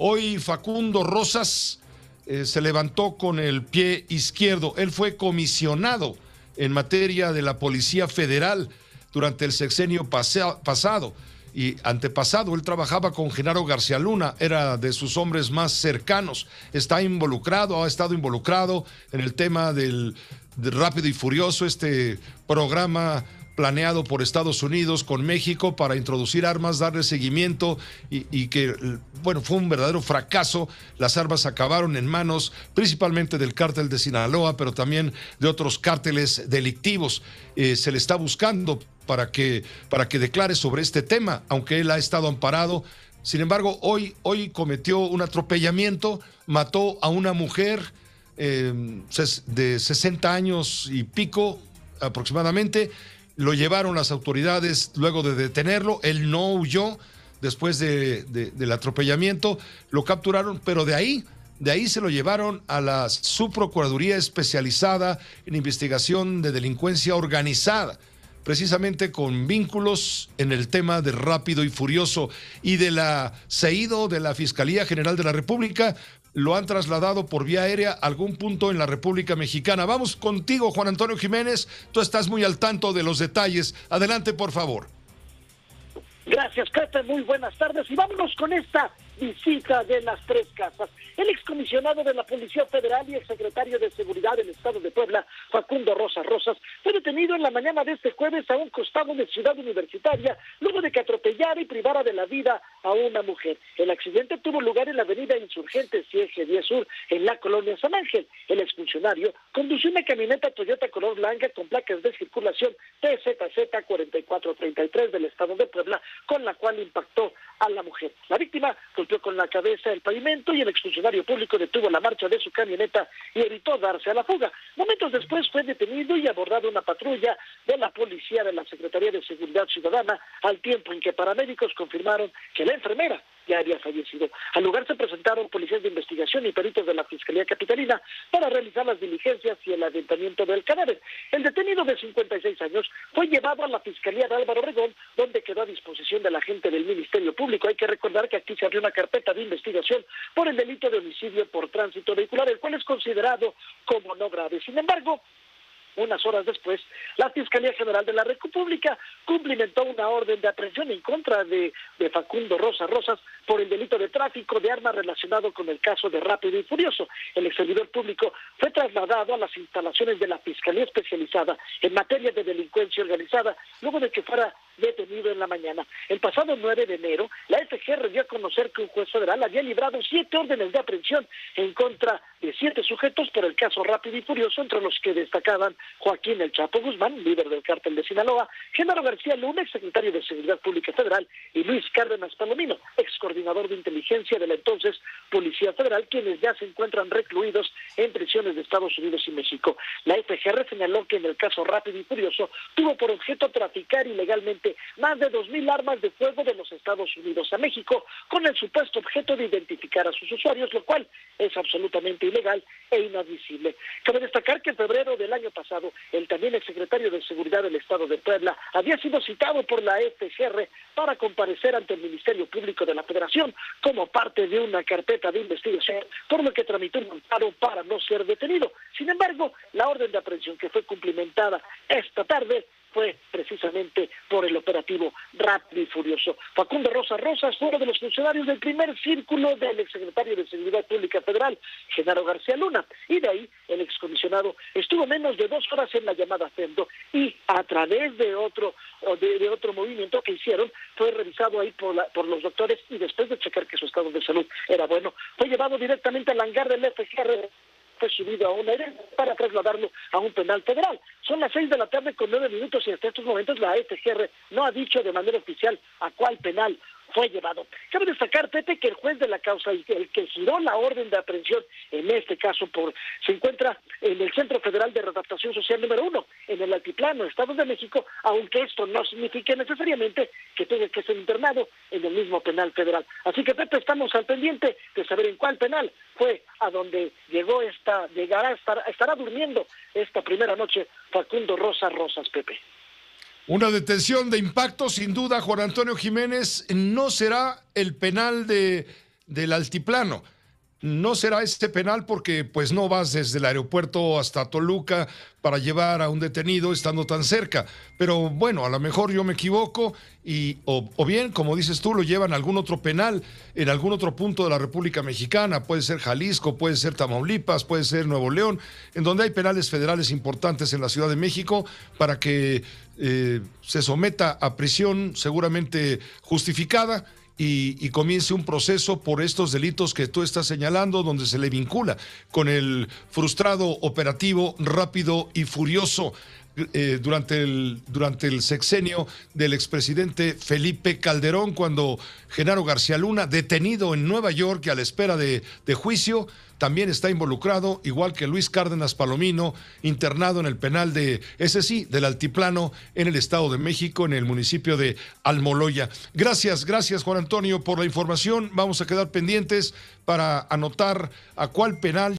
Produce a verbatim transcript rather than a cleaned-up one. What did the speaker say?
Hoy Facundo Rosas eh, se levantó con el pie izquierdo. Él fue comisionado en materia de la Policía Federal durante el sexenio pase- pasado y antepasado. Él trabajaba con Genaro García Luna, era de sus hombres más cercanos. Está involucrado, ha estado involucrado en el tema del, del Rápido y Furioso, este programa planeado por Estados Unidos con México para introducir armas, darle seguimiento y, y que, bueno, fue un verdadero fracaso. Las armas acabaron en manos principalmente del cártel de Sinaloa, pero también de otros cárteles delictivos. Eh, se le está buscando para que, para que declare sobre este tema, aunque él ha estado amparado. Sin embargo, hoy, hoy cometió un atropellamiento, mató a una mujer eh, de sesenta años y pico aproximadamente. Lo llevaron las autoridades luego de detenerlo. Él no huyó después de, de, del atropellamiento. Lo capturaron, pero de ahí, de ahí se lo llevaron a la Subprocuraduría especializada en investigación de delincuencia organizada, precisamente con vínculos en el tema de Rápido y Furioso, y de la SEIDO, de la Fiscalía General de la República. Lo han trasladado por vía aérea a algún punto en la República Mexicana. Vamos contigo, Juan Antonio Jiménez. Tú estás muy al tanto de los detalles. Adelante, por favor. Gracias, Pepe. Muy buenas tardes. Y vámonos con esta visita de las tres casas. El excomisionado de la Policía Federal y el secretario de Seguridad del Estado de Puebla, Facundo Rosas Rosas, fue detenido en la mañana de este jueves a un costado de Ciudad Universitaria, luego de que atropellara y privara de la vida a una mujer. El accidente tuvo lugar en la avenida Insurgentes y Eje diez Sur, en la colonia San Ángel. El exfuncionario condució una camioneta Toyota color blanca con placas de circulación T Z Z cuarenta y cuatro treinta y tres del Estado de Puebla, con la cual impactó a la mujer. La víctima golpeó con la cabeza el pavimento y el exfuncionario público detuvo la marcha de su camioneta y evitó darse a la fuga. Momentos después fue detenido y abordado una patrulla de la policía de la Secretaría de Seguridad Ciudadana, al tiempo en que paramédicos confirmaron que la enfermera ya había fallecido. Al lugar se presentaron policías de investigación y peritos de la Fiscalía Capitalina para realizar las diligencias y el aventamiento del cadáver. El detenido de cincuenta y seis años fue llevado a la Fiscalía de Álvaro Obregón, donde quedó a disposición de la agente del Ministerio Público. Hay que recordar que aquí se abrió una carpeta de investigación por el delito de homicidio por tránsito vehicular, el cual es considerado como no grave. Sin embargo, unas horas después, la Fiscalía General de la República cumplimentó una orden de aprehensión en contra de, de Facundo Rosas Rosas por el delito de tráfico de armas relacionado con el caso de Rápido y Furioso. El ex servidor público fue trasladado a las instalaciones de la Fiscalía Especializada en materia de delincuencia organizada, luego de que fuera detenido en la mañana. El pasado nueve de enero, la F G R dio a conocer que un juez federal había librado siete órdenes de aprehensión en contra de siete sujetos por el caso Rápido y Furioso, entre los que destacaban Joaquín El Chapo Guzmán, líder del cártel de Sinaloa, Genaro García Luna, exsecretario de Seguridad Pública Federal, y Luis Cárdenas Palomino, ex coordinador de inteligencia de la entonces Policía Federal, quienes ya se encuentran recluidos en prisiones de Estados Unidos y México. La F G R señaló que en el caso Rápido y Furioso tuvo por objeto traficar ilegalmente más de dos mil armas de fuego de los Estados Unidos a México, con el supuesto objeto de identificar a sus usuarios, lo cual es absolutamente ilegal e inadmisible. Cabe destacar que en febrero del año pasado, el también exsecretario de Seguridad del Estado de Puebla había sido citado por la F G R para comparecer ante el Ministerio Público de la Federación como parte de una carpeta de investigación, por lo que tramitó un amparo para no ser detenido. Sin embargo, la orden de aprehensión que fue cumplimentada esta tarde fue precisamente por el operativo Rápido y Furioso. Facundo Rosas Rosas fue uno de los funcionarios del primer círculo del exsecretario de Seguridad Pública Federal, Genaro García Luna, y de ahí el excomisionado estuvo menos de dos horas en la llamada Fendo, y a través de otro de, de otro movimiento que hicieron, fue revisado ahí por, la, por los doctores, y después de checar que su estado de salud era bueno, fue llevado directamente al hangar del F G R, fue subido a una aérea para trasladarlo a un penal federal. Son las seis de la tarde con nueve minutos y hasta estos momentos la F G R no ha dicho de manera oficial a cuál penal fue llevado. Cabe destacar, Pepe, que el juez de la causa y el que giró la orden de aprehensión en este caso por se encuentra en el Centro Federal de Readaptación Social número uno, en el Altiplano, Estado de México, aunque esto no signifique necesariamente que tenga que ser internado en el mismo penal federal. Así que, Pepe, estamos al pendiente de saber en cuál penal fue a donde llegó esta, llegará, estará, estará durmiendo esta primera noche Facundo Rosas Rosas, Pepe. Una detención de impacto, sin duda, Juan Antonio Jiménez. No será el penal de del altiplano. No será este penal porque pues no vas desde el aeropuerto hasta Toluca para llevar a un detenido estando tan cerca. Pero bueno, a lo mejor yo me equivoco y o, o bien, como dices tú, lo llevan a algún otro penal en algún otro punto de la República Mexicana. Puede ser Jalisco, puede ser Tamaulipas, puede ser Nuevo León, en donde hay penales federales importantes en la Ciudad de México para que eh, se someta a prisión seguramente justificada. Y, y comience un proceso por estos delitos que tú estás señalando, donde se le vincula con el frustrado operativo rápido y furioso eh, durante, el, durante el sexenio del expresidente Felipe Calderón, cuando Genaro García Luna, detenido en Nueva York y a la espera de, de juicio, también está involucrado, igual que Luis Cárdenas Palomino, internado en el penal de, ese sí, del Altiplano, en el Estado de México, en el municipio de Almoloya. Gracias, gracias Juan Antonio por la información. Vamos a quedar pendientes para anotar a cuál penal